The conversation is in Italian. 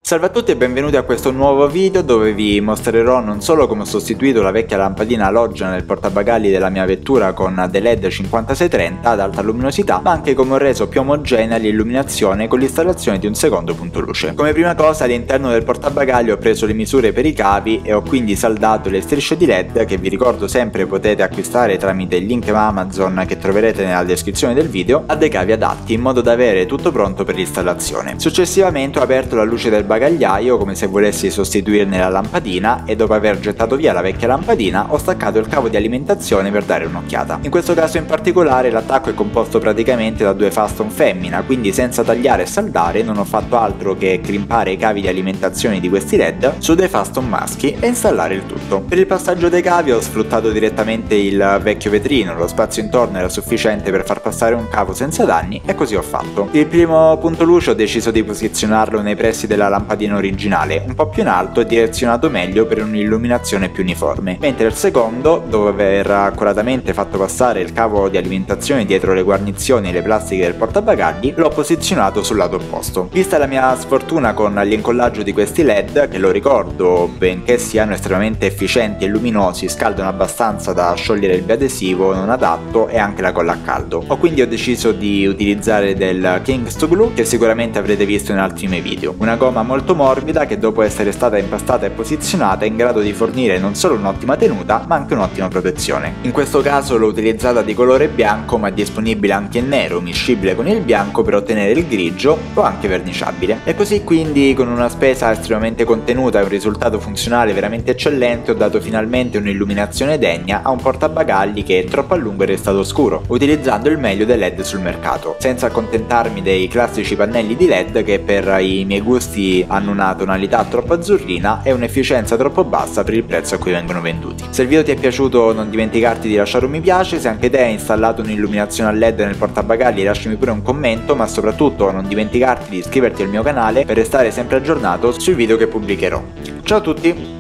Salve a tutti e benvenuti a questo nuovo video dove vi mostrerò non solo come ho sostituito la vecchia lampadina alogena nel portabagagli della mia vettura con dei LED 5630 ad alta luminosità, ma anche come ho reso più omogenea l'illuminazione con l'installazione di un secondo punto luce. Come prima cosa, all'interno del portabagagli ho preso le misure per i cavi e ho quindi saldato le strisce di LED che vi ricordo sempre potete acquistare tramite il link Amazon che troverete nella descrizione del video, a dei cavi adatti in modo da avere tutto pronto per l'installazione. Successivamente ho aperto la luce del bagagliaio come se volessi sostituirne la lampadina e dopo aver gettato via la vecchia lampadina ho staccato il cavo di alimentazione per dare un'occhiata. In questo caso in particolare l'attacco è composto praticamente da due Faston femmina, quindi senza tagliare e saldare non ho fatto altro che crimpare i cavi di alimentazione di questi LED su dei Faston maschi e installare il tutto. Per il passaggio dei cavi ho sfruttato direttamente il vecchio vetrino, lo spazio intorno era sufficiente per far passare un cavo senza danni e così ho fatto. Il primo punto luce ho deciso di posizionarlo nei pressi della lampadina originale, un po' più in alto e direzionato meglio per un'illuminazione più uniforme, mentre il secondo, dopo aver accuratamente fatto passare il cavo di alimentazione dietro le guarnizioni e le plastiche del portabagagli, l'ho posizionato sul lato opposto. Vista la mia sfortuna con l'incollaggio di questi LED, che lo ricordo, benché siano estremamente efficienti e luminosi, scaldano abbastanza da sciogliere il biadesivo non adatto e anche la colla a caldo. Ho deciso di utilizzare del Kingston Glue, che sicuramente avrete visto in altri miei video, una gomma molto morbida che dopo essere stata impastata e posizionata è in grado di fornire non solo un'ottima tenuta ma anche un'ottima protezione. In questo caso l'ho utilizzata di colore bianco, ma è disponibile anche in nero, miscibile con il bianco per ottenere il grigio o anche verniciabile. E così quindi con una spesa estremamente contenuta e un risultato funzionale veramente eccellente ho dato finalmente un'illuminazione degna a un portabagagli che troppo a lungo è restato scuro, utilizzando il meglio dei LED sul mercato, senza accontentarmi dei classici pannelli di LED che per i miei gusti hanno una tonalità troppo azzurrina e un'efficienza troppo bassa per il prezzo a cui vengono venduti. Se il video ti è piaciuto non dimenticarti di lasciare un mi piace, se anche te hai installato un'illuminazione a LED nel portabagagli lasciami pure un commento, ma soprattutto non dimenticarti di iscriverti al mio canale per restare sempre aggiornato sui video che pubblicherò. Ciao a tutti!